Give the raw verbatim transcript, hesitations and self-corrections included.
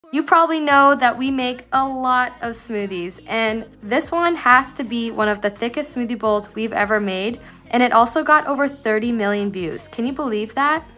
You probably know that we make a lot of smoothies, and this one has to be one of the thickest smoothie bowls we've ever made, and it also got over thirty million views. Can you believe that?